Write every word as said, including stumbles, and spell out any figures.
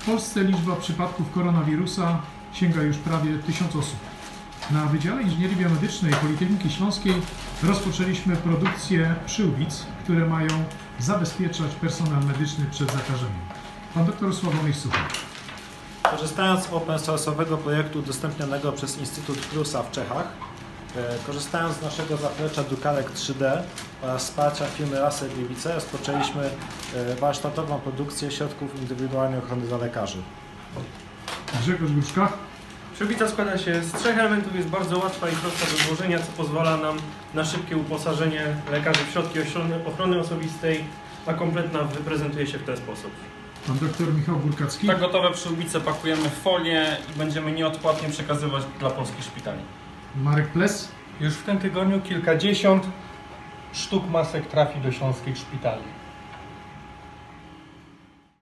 W Polsce liczba przypadków koronawirusa sięga już prawie tysiąc osób. Na Wydziale Inżynierii Biomedycznej Politechniki Śląskiej rozpoczęliśmy produkcję przyłbic, które mają zabezpieczać personel medyczny przed zakażeniem. Pan dr Sławomir Suchy. Korzystając z open source'owego projektu udostępnianego przez Instytut Prusa w Czechach, korzystając z naszego zaplecza drukarek trzy D oraz wsparcia firmy Russell Gliwice, rozpoczęliśmy warsztatową produkcję środków indywidualnej ochrony dla lekarzy. Grzegorz Gruszka. Przyłbica składa się z trzech elementów, jest bardzo łatwa i prosta do złożenia, co pozwala nam na szybkie uposażenie lekarzy w środki ochrony osobistej, a kompletna prezentuje się w ten sposób. Pan dr Michał Burkacki. Tak gotowe przyłbice pakujemy w folię i będziemy nieodpłatnie przekazywać dla polskich szpitali. Marek Ples. Już w tym tygodniu kilkadziesiąt sztuk masek trafi do śląskich szpitali.